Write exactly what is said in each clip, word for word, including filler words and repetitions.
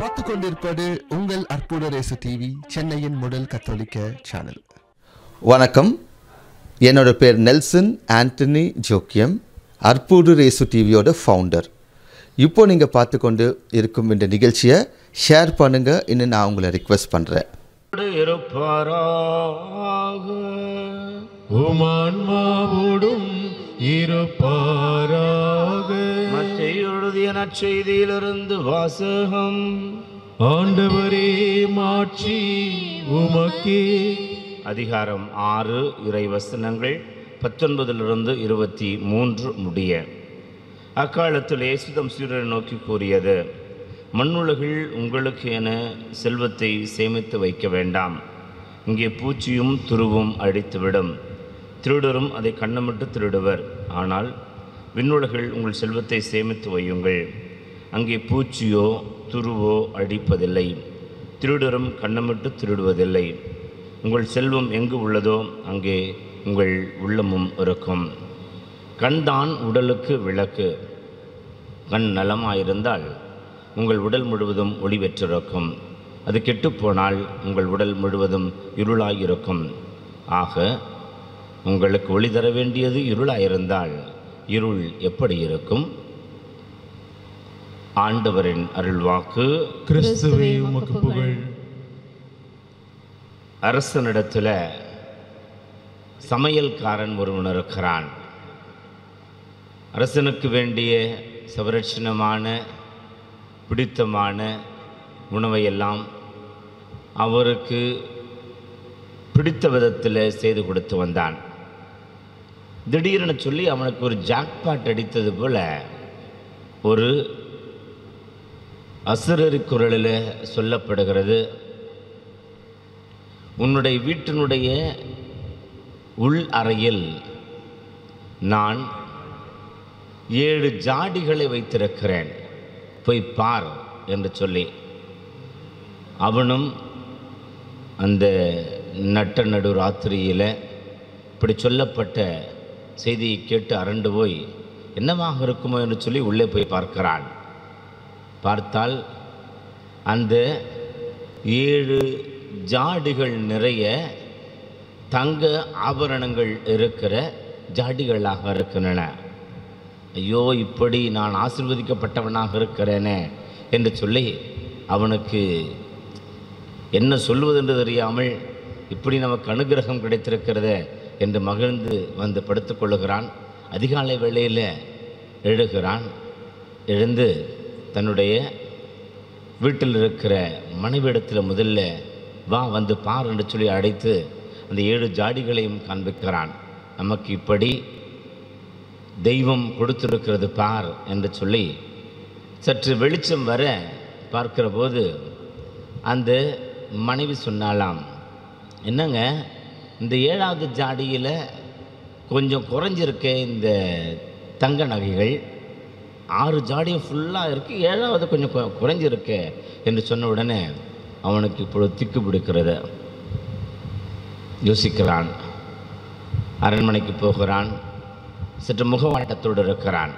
பார்த்து கொண்டிருப்பது உங்கள் அற்புத ரேசு டிவி, சென்னையின் முதல் கத்தோலிக்க சேனல். வணக்கம், என்னோட பேர் நெல்சன் ஆண்டனி ஜோக்கியம், அற்புத ரேசு டிவியோட ஃபவுண்டர். இப்போ நீங்கள் பார்த்து கொண்டு இருக்கும் இந்த நிகழ்ச்சியை ஷேர் பண்ணுங்க இன்னும் நான் உங்களை ரிக்வெஸ்ட் பண்ணுறேன். நற்செய்தியிலிருந்து வாசகம். ஆண்டவரே மாட்சி உமக்கே. அதிகாரம் ஆறு, இறை வசனங்கள் பத்தொன்பதிலிருந்து இருபத்தி மூன்று முடிய. அக்காலத்தில் இயேசு தம் சீடரை நோக்கி கூறியது, மண்ணுலகில் உங்களுக்கு என செல்வத்தை சேமித்து வைக்க வேண்டாம். இங்கே பூச்சியும் துருவும் அடித்துவிடும், திருடரும் அதை கண்ணமிட்டு திருடுவர். ஆனால் விண்ணுலகில் உங்கள் செல்வத்தை சேமித்து வையுங்கள். அங்கே பூச்சியோ துருவோ அடிப்பதில்லை, திருடரும் கண்ணமிட்டு திருடுவதில்லை. உங்கள் செல்வம் எங்கு உள்ளதோ அங்கே உங்கள் உள்ளமும் இருக்கும். கண்தான் உடலுக்கு விளக்கு. கண் நலமாயிருந்தால் உங்கள் உடல் முழுவதும் ஒளி பெற்றிருக்கும். அது கெட்டுப்போனால் உங்கள் உடல் முழுவதும் இருளாயிருக்கும். ஆக உங்களுக்கு ஒளி தர வேண்டியது இருளாயிருந்தால் இருள் எப்படி இருக்கும்? ஆண்டவரின் அருள்வாக்கு. கிறிஸ்துவே உமக்கு புகழ். அரசனிடத்தில் சமையல்காரன் ஒருவன் இருக்கிறான். அரசனுக்கு வேண்டிய சவரட்சணமான பிடித்தமான உணவையெல்லாம் அவருக்கு பிடித்த விதத்தில் செய்து கொடுத்து வந்தான். திடீரென சொல்லி அவனுக்கு ஒரு ஜாக்பாட் அடித்தது போல ஒரு அசுரரி குரலில் சொல்லப்படுகிறது, உன்னுடைய வீட்டினுடைய உள் அறையில் நான் ஏழு ஜாடிகளை வைத்திருக்கிறேன், போய் பார் என்று சொல்லி அவனும் அந்த நட்ட நடு ராத்திரியில் இப்படி சொல்லப்பட்ட செய்தியை கேட்டு அரண்டு போய் என்னவாக இருக்குமோ என்று சொல்லி உள்ளே போய் பார்க்கிறான். பார்த்தால் அந்த ஏழு ஜாடிகள் நிறைய தங்க ஆபரணங்கள் இருக்கிற ஜாடிகளாக இருக்கின்றன. ஐயோ, இப்படி நான் ஆசீர்வதிக்கப்பட்டவனாக இருக்கிறேனே என்று சொல்லி அவனுக்கு என்ன சொல்வது என்று தெரியாமல் இப்படி நமக்கு அனுகிரகம் கிடைத்திருக்கிறதே என்று மகிழ்ந்து வந்து படுத்துக்கொள்ளுகிறான். அதிகாலை வேளையில் எழுகிறான். எழுந்து தன்னுடைய வீட்டில் இருக்கிற மனைவிடத்தில் முதல்ல வா வந்து பார் என்று சொல்லி அழைத்து அந்த ஏழு ஜாடிகளையும் காண்பிக்கிறான். நமக்கு இப்படி தெய்வம் கொடுத்திருக்கிறது பார் என்று சொல்லி சற்று வெளிச்சம் வர பார்க்கிற போது அந்த மனைவி சொன்னாலாம், என்னங்க இந்த ஏழாவது ஜாடியில் கொஞ்சம் குறைஞ்சிருக்க இந்த தங்க நகைகள், ஆறு ஜாடியும் ஃபுல்லாக இருக்குது, ஏழாவது கொஞ்சம் குறைஞ்சிருக்க என்று சொன்ன உடனே அவனுக்கு இப்பொழுது திக்கு பிடிக்கிறது. யோசிக்கிறான். அரண்மனைக்கு போகிறான். சற்று முகவாட்டத்தோடு இருக்கிறான்.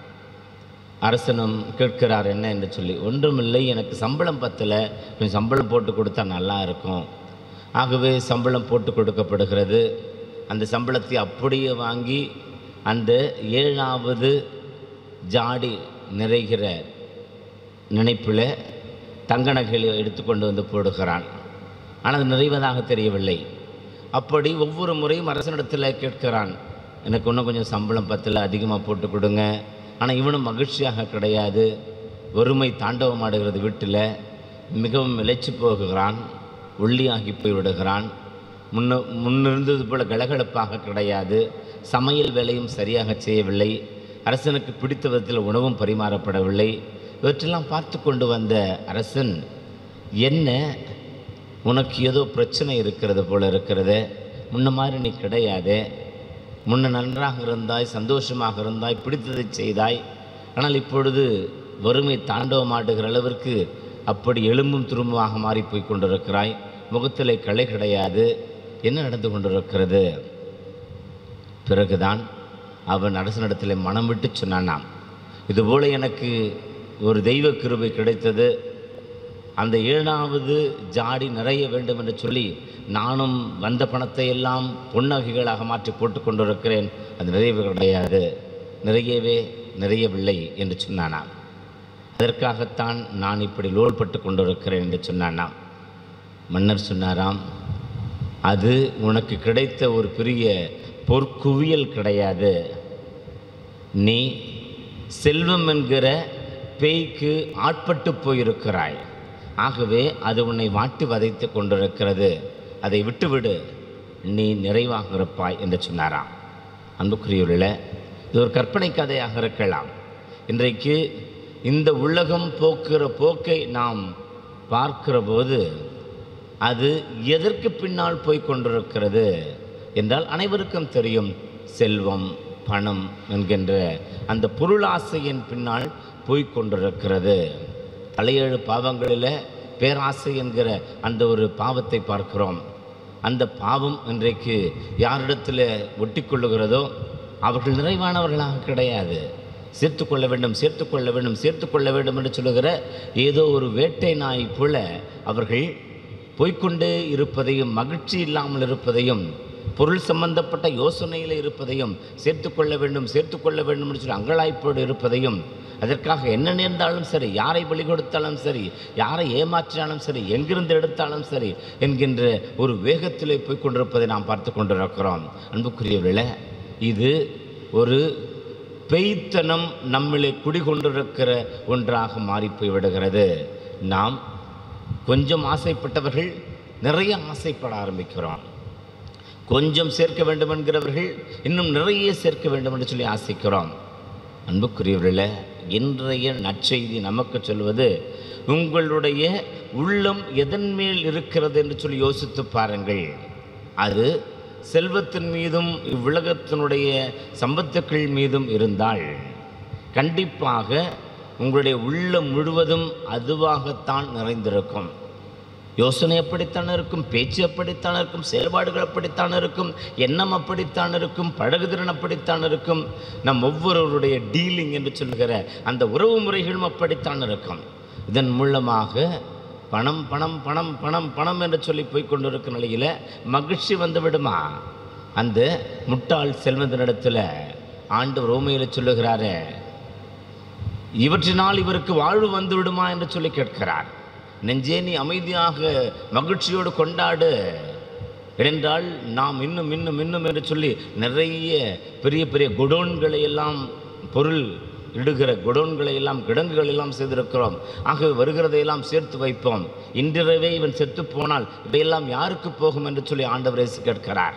அரசனும் கேட்கிறார் என்ன என்று சொல்லி. ஒன்றுமில்லை, எனக்கு சம்பளம் பத்தல, கொஞ்சம் சம்பளம் போட்டு கொடுத்தா நல்லா இருக்கும். ஆகவே சம்பளம் போட்டு கொடுக்கப்படுகிறது. அந்த சம்பளத்தை அப்படியே வாங்கி அந்த ஏழாவது ஜாடி நிறைகிற நினைப்பில் தங்க நகைகளை எடுத்துக்கொண்டு வந்து போடுகிறான். ஆனால் அது நிறைவதாக தெரியவில்லை. அப்படி ஒவ்வொரு முறையும் அரசனிடத்தில் கேட்கிறான், எனக்கு இன்னும் கொஞ்சம் சம்பளம் பத்தில் அதிகமாக போட்டு கொடுங்க. ஆனால் இவனும் மகிழ்ச்சியாக கிடையாது. வறுமை தாண்டவமாடுகிறது. வீட்டில் மிகவும் இழைச்சி போகிறான். ஒல்லியாகி போய்விடுகிறான். முன்ன முன்னிருந்தது போல கலகலப்பாக கிடையாது. சமையல் வேலையும் சரியாக செய்யவில்லை. அரசனுக்கு பிடித்த விதத்தில் உணவும் பரிமாறப்படவில்லை. இவற்றெல்லாம் பார்த்து கொண்டு வந்த அரசன், என்ன உனக்கு ஏதோ பிரச்சனை இருக்கிறது போல இருக்கிறது, முன்ன மாதிரி நீ கிடையாது, முன்ன நன்றாக இருந்தாய், சந்தோஷமாக இருந்தாய், பிடித்ததை செய்தாய், ஆனால் இப்பொழுது வறுமை தாண்டவமாடுகிற அளவிற்கு அப்படி எலும்பும் துரும்புமாக மாறி போய் கொண்டிருக்கிறாய், முகத்திலே களை கிடையாது, என்ன நடந்து கொண்டிருக்கிறது? பிறகுதான் அவன் அரசனிடத்தில் மனம் விட்டு சொன்னானாம், இதுபோல் எனக்கு ஒரு தெய்வ கிருபை கிடைத்தது. அந்த ஏழாவது ஜாடி நிறைய வேண்டும் என்று சொல்லி நானும் வந்த பணத்தை எல்லாம் பொன்னகைகளாக மாற்றி போட்டு கொண்டிருக்கிறேன், அது நிறையவே கிடையாது, நிறையவே நிறையவில்லை என்று சொன்னானாம். அதற்காகத்தான் நான் இப்படி லோல்பட்டு கொண்டிருக்கிறேன் என்று சொன்னானாம். மன்னர் சொன்னாராம், அது உனக்கு கிடைத்த ஒரு பெரிய பொற்குவியல் கிடையாது, நீ செல்வம் என்கிற பேய்க்கு ஆட்பட்டு போயிருக்கிறாய், ஆகவே அது உன்னை வாட்டி வதைத்து கொண்டிருக்கிறது, அதை விட்டுவிடு, நீ நிறைவாக இருப்பாய் என்று சொன்னாராம். அன்புக்குரியவர்களே, இது ஒரு கற்பனை கதையாக இருக்கலாம். இன்றைக்கு இந்த உலகம் போக்குகிற போக்கை நாம் பார்க்கிற போது அது எதற்கு பின்னால் போய் கொண்டிருக்கிறது என்றால் அனைவருக்கும் தெரியும். செல்வம், பணம் என்கின்ற அந்த பொருளாசையின் பின்னால் போய்கொண்டிருக்கிறது. தலையேழு பாவங்களில் பேராசை என்கிற அந்த ஒரு பாவத்தை பார்க்கிறோம். அந்த பாவம் இன்றைக்கு யாரிடத்தில் ஒட்டி கொள்ளுகிறதோ அவர்கள் நிறைவானவர்களாக கிடையாது. சேர்த்து கொள்ள வேண்டும், சேர்த்து கொள்ள வேண்டும், சேர்த்து கொள்ள வேண்டும் என்று சொல்லுகிற ஏதோ ஒரு வேட்டை நாய் போல அவர்கள் போய்கொண்டே இருப்பதையும், மகிழ்ச்சி இல்லாமல் இருப்பதையும், பொருள் சம்பந்தப்பட்ட யோசனையில் இருப்பதையும், சேர்த்து கொள்ள வேண்டும், சேர்த்து கொள்ள வேண்டும் என்று சொல்லி அங்கலாய்ப்போடு இருப்பதையும், அதற்காக என்ன நேர்ந்தாலும் சரி, யாரை பலி கொடுத்தாலும் சரி, யாரை ஏமாற்றினாலும் சரி, எங்கிருந்து எடுத்தாலும் சரி என்கின்ற ஒரு வேகத்திலே போய் கொண்டிருப்பதை நாம் பார்த்து கொண்டிருக்கிறோம். அன்புக்குரியவர்களே, இது ஒரு பெய்த்தனம் நம்மளே குடிகொண்டிருக்கிற ஒன்றாக மாறி போய்விடுகிறது. நாம் கொஞ்சம் ஆசைப்பட்டவர்கள் நிறைய ஆசைப்பட ஆரம்பிக்கிறோம். கொஞ்சம் சேர்க்க வேண்டும் என்கிறவர்கள் இன்னும் நிறைய சேர்க்க வேண்டும் என்று சொல்லி ஆசைக்கிறோம். அன்புக்குரியவர்களே, இன்றைய நற்செய்தி நமக்கு சொல்வது, உங்களுடைய உள்ளம் எதன் மேல் இருக்கிறது என்று சொல்லி யோசித்து பாருங்கள். அது செல்வத்தின் மீதும் இவ்வுலகத்தினுடைய சம்பத்துக்கள் மீதும் இருந்தால் கண்டிப்பாக உங்களுடைய உள்ளம் முழுவதும் அதுவாகத்தான் நிறைந்திருக்கும். யோசனை அப்படித்தான் இருக்கும், பேச்சு அப்படித்தான் இருக்கும், செயல்பாடுகள் அப்படித்தான் இருக்கும், எண்ணம் அப்படித்தான் இருக்கும், பழகுதிறன் அப்படித்தான் இருக்கும், நம் ஒவ்வொருவருடைய டீலிங் என்று சொல்கிற அந்த உறவு முறைகளும் அப்படித்தான் இருக்கும். இதன் மூலமாக பணம் பணம் பணம் பணம் பணம் என்று சொல்லி போய்கொண்டிருக்கும் நிலையில் மகிழ்ச்சி வந்து விடுமா? அந்த முட்டாள் செல்வந்தனிடத்தில் ஆண்டவர் ரோமையில் சொல்லுகிறாரே, இவற்றினால் இவருக்கு வாழ்வு வந்து விடுமா என்று சொல்லி கேட்கிறார். நெஞ்சே, நீ அமைதியாக மகிழ்ச்சியோடு கொண்டாடு, ஏனென்றால் நாம் இன்னும் இன்னும் இன்னும் என்று சொல்லி நிறைய பெரிய பெரிய குடோன்களை எல்லாம், பொருள் இடுகிற குடோன்களை எல்லாம், கிடங்குகள் எல்லாம் செய்திருக்கிறோம். ஆகவே வருகிறதையெல்லாம் சேர்த்து வைப்போம். இன்றிரவே இவன் செத்து போனால் இவையெல்லாம் யாருக்கு போகும் என்று சொல்லி ஆண்டவர் இயேசு கேட்கிறார்.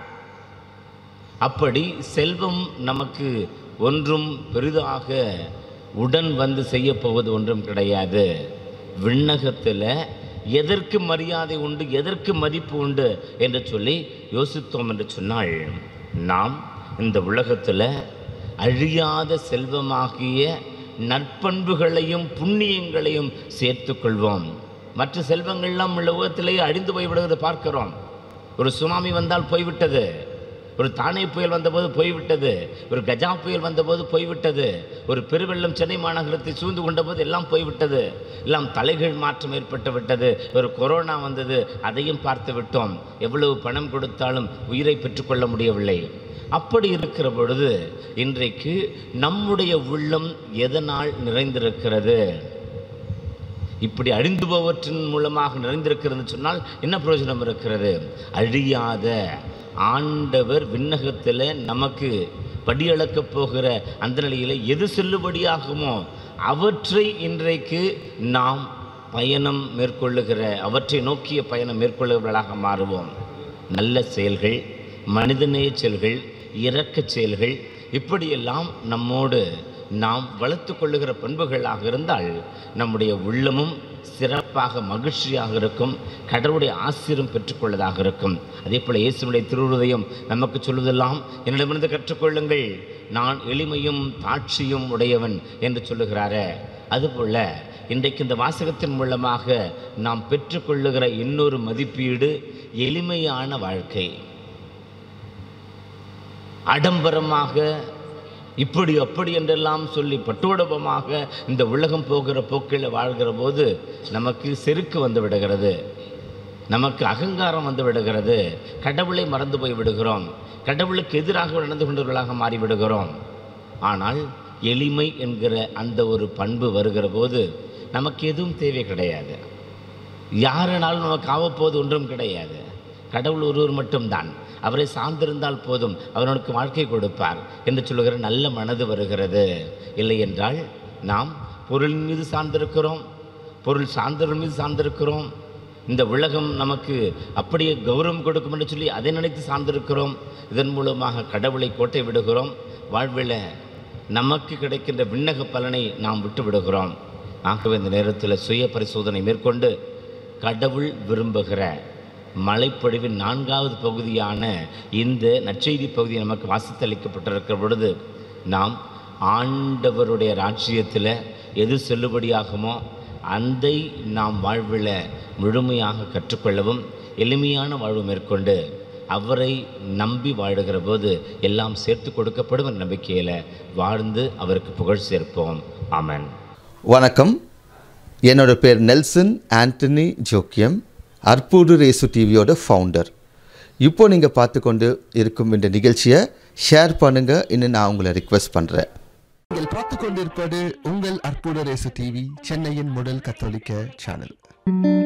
அப்படி செல்வம் நமக்கு ஒன்றும் பெரிதாக உடன் வந்து செய்ய போவது ஒன்றும் கிடையாது. விண்ணகத்தில் எதற்கு மரியாதை உண்டு, எதற்கு மதிப்பு உண்டு என்று சொல்லி யோசித்தோம் என்று சொன்னால், நாம் இந்த உலகத்தில் அழியாத செல்வமாகிய நற்பண்புகளையும் புண்ணியங்களையும் சேர்த்து கொள்வோம். மற்ற செல்வங்கள்லாம் உள்ள உலகத்திலேயே அழிந்து போய்விடுவதை பார்க்கிறோம். ஒரு சுனாமி வந்தால் போய்விட்டது, ஒரு தானே புயல் வந்தபோது போய்விட்டது, ஒரு கஜா புயல் வந்தபோது போய்விட்டது, ஒரு பெருவெள்ளம் சென்னை மாநகரத்தை சூழ்ந்து கொண்டபோது எல்லாம் போய்விட்டது, எல்லாம் தலைகீழ் மாற்றம் ஏற்பட்டு விட்டது. ஒரு கொரோனா வந்தது, அதையும் பார்த்து விட்டோம். எவ்வளவு பணம் கொடுத்தாலும் உயிரை பெற்றுக்கொள்ள முடியவில்லை. அப்படி இருக்கிற பொழுது இன்றைக்கு நம்முடைய உள்ளம் எதனால் நிறைந்திருக்கிறது? இப்படி அழிந்து போவற்றின் மூலமாக நிறைந்திருக்கிறது சொன்னால் என்ன பிரயோஜனம் இருக்கிறது? அழியாத ஆண்டவர் விண்ணகத்தில் நமக்கு படியளக்கப் போகிற அந்த நிலையில் எது செல்லுபடியாகுமோ அவற்றை இன்றைக்கு நாம் பயணம் மேற்கொள்ளுகிற, அவற்றை நோக்கிய பயணம் மேற்கொள்ளுகிறவர்களாக மாறுவோம். நல்ல செயல்கள், மனிதநேய செயல்கள், இரக்க செயல்கள், இப்படியெல்லாம் நம்மோடு நாம் வளர்த்து கொள்ளுகிற பண்புகளாக இருந்தால் நம்முடைய உள்ளமும் சிறப்பாக மகிழ்ச்சியாக இருக்கும், கடவுளுடைய ஆசீர்வாதம் பெற்றுக்கொள்ளதாக இருக்கும். அதே போல் இயேசுவுடைய திருவுருதயம் நமக்கு சொல்வதெல்லாம், என்னிடமிருந்து கற்றுக்கொள்ளுங்கள், நான் எளிமையும் தாட்சியும் உடையவன் என்று சொல்லுகிறாரே. அதுபோல் இன்றைக்கு இந்த வாசகத்தின் மூலமாக நாம் பெற்றுக்கொள்ளுகிற இன்னொரு மதிப்பீடு எளிமையான வாழ்க்கை. ஆடம்பரமாக இப்படி அப்படி என்றெல்லாம் சொல்லி பட்டோடபமாக இந்த உலகம் போகிற போக்கில் வாழ்கிற போது நமக்கு செருக்கு வந்து விடுகிறது, நமக்கு அகங்காரம் வந்து விடுகிறது, கடவுளை மறந்து போய் விடுகிறோம், கடவுளுக்கு எதிராக நடந்து கொண்டவர்களாக மாறிவிடுகிறோம். ஆனால் எளிமை என்கிற அந்த ஒரு பண்பு வருகிற போது நமக்கு எதுவும் தேவை கிடையாது. யாருனாலும் நமக்கு ஆவப்போது ஒன்றும் கிடையாது. கடவுள் ஒருவர் மட்டும்தான். அவரை சார்ந்திருந்தால் போதும், அவனுக்கு வாழ்க்கை கொடுப்பார் என்று சொல்லுகிற நல்ல மனது வருகிறது. இல்லை என்றால் நாம் பொருளின் மீது சார்ந்திருக்கிறோம், பொருள் சார்ந்தவர்கள் மீது சார்ந்திருக்கிறோம். இந்த உலகம் நமக்கு அப்படியே கௌரவம் கொடுக்கும் என்று சொல்லி அதை நினைத்து சார்ந்திருக்கிறோம். இதன் மூலமாக கடவுளை கோட்டை விடுகிறோம். வாழ்வில் நமக்கு கிடைக்கின்ற விண்ணக பலனை நாம் விட்டு விடுகிறோம். ஆகவே இந்த நேரத்தில் சுய பரிசோதனை மேற்கொண்டு கடவுள் விரும்புகிற மலைப்பொழிவின் நான்காவது பகுதியான இந்த நற்செய்தி பகுதி நமக்கு வாசித்தளிக்கப்பட்டிருக்கிற பொழுது நாம் ஆண்டவருடைய ராஜ்யத்தில் எது செல்லுபடியாகுமோ அதை நாம் வாழ்வில் முழுமையாக கற்றுக்கொள்ளவும் எளிமையான வாழ்வு மேற்கொண்டு அவரை நம்பி வாழுகிற போது எல்லாம் சேர்த்து கொடுக்கப்படும் என்ற நம்பிக்கையில் வாழ்ந்து அவருக்கு புகழ் சேர்ப்போம். ஆமென். வணக்கம், என்னோட பேர் நெல்சன் ஆண்டனி ஜோக்கியம், அற்புடு ரேசு டிவியோட ஃபவுண்டர். இப்போ நீங்கள் பார்த்து கொண்டு இருக்கும் இந்த நிகழ்ச்சியை ஷேர் பண்ணுங்கள் இன்னும் நான் உங்களை ரிக்வெஸ்ட் பண்ணுறேன். நீங்கள் பார்த்து கொண்டிருப்பது உங்கள் அற்புத ரேசு டிவி, சென்னையின் முதல் கத்தோலிக்க சேனல்.